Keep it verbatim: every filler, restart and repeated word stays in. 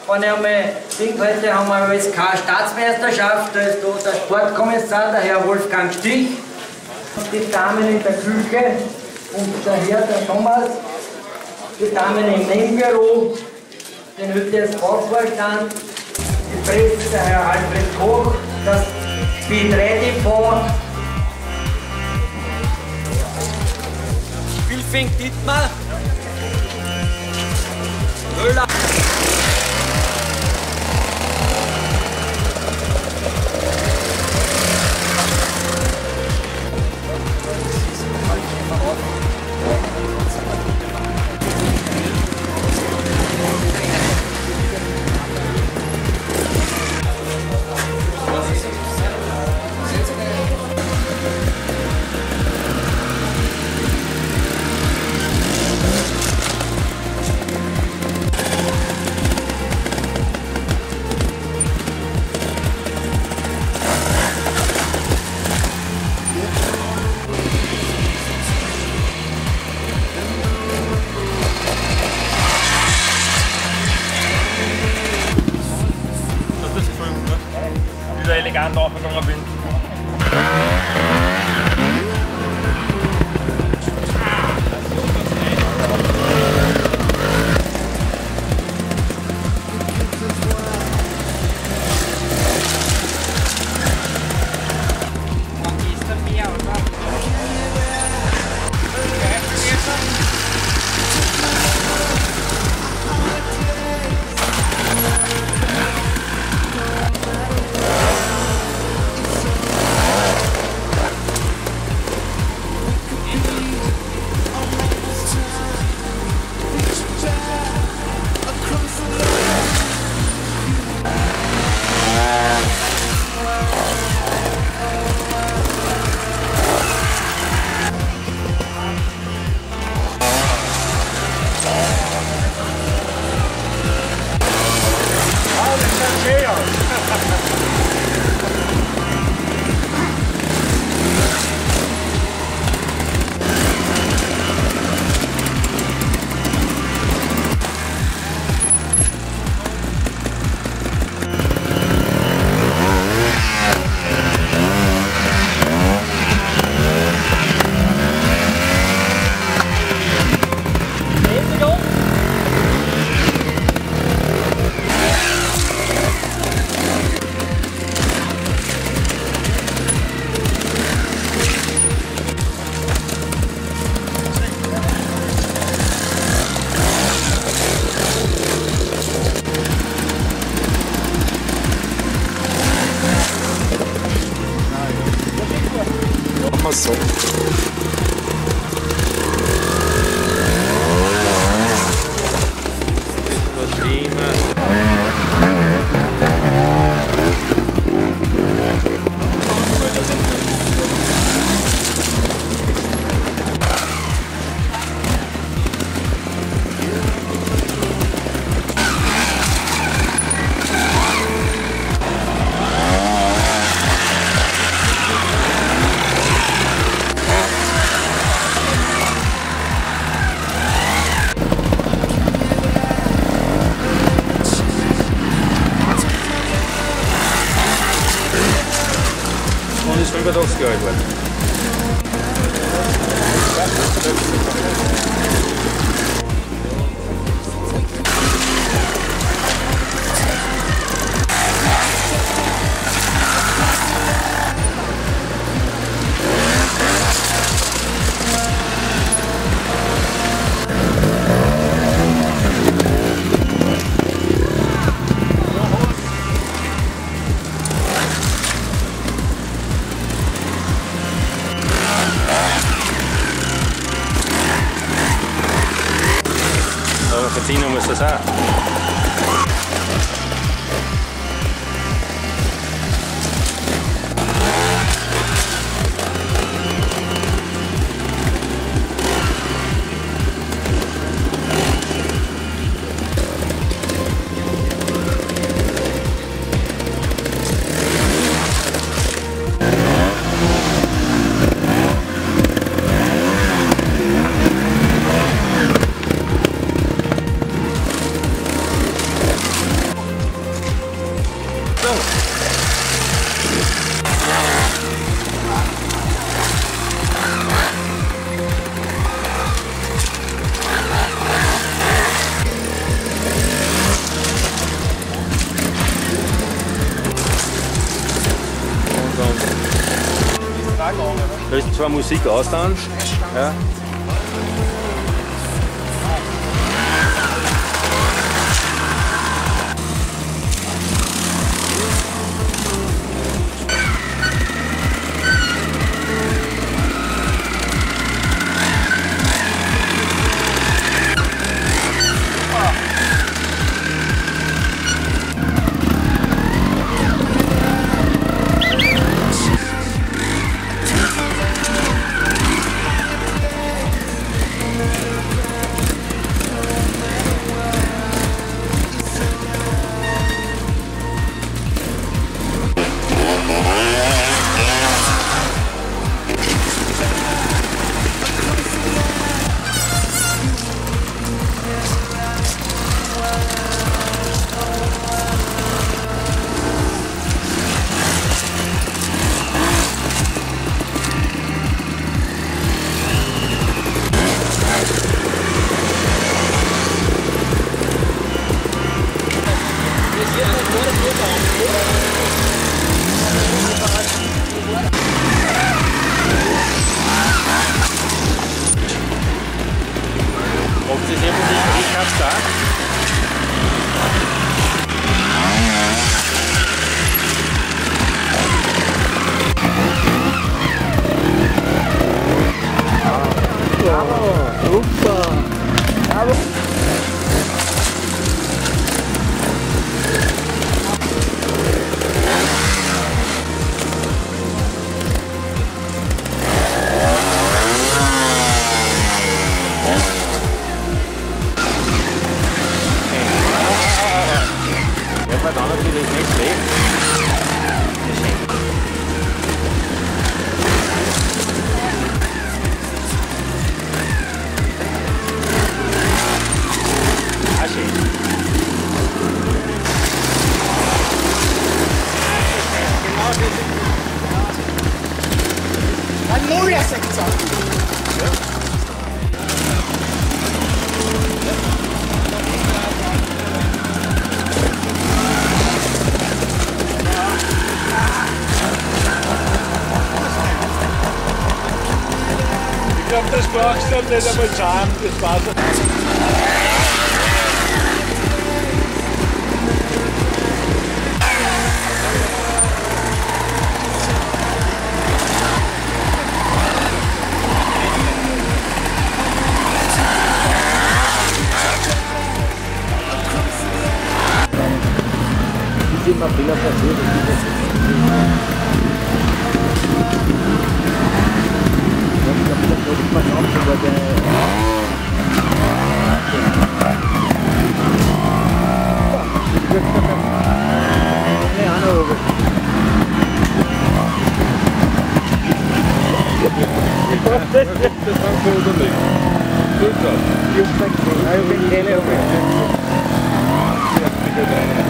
wenn ich einmal denke, heute haben wir jetzt keine Staatsmeisterschaft, da ist da der Sportkommissar, der Herr Wolfgang Stich, die Damen in der Küche und der Herr, der Thomas, die Damen im Nebenbüro, den Ö T S-Vorstand, die Presse, der Herr Alfred Koch, das Speed Ready Fonds. Wilfing Dittmar, Müller. Elegant aufgegangen bin. So. fünfundachtzig Jahre geworden. Verziehen muss das auch. Da ist zwar Musik aus dann. Ja. Ob Sie sehen, wo die ich hab's da? Ja, dann natürlich nicht schlecht. Ah, schön. Ein Nuller-Sektor. Ich glaube, das brauchst du nicht einmal zahlen, das war's. Ist immer Fehler passiert. Das haben wir unterlegt. Gut, Ich bin keine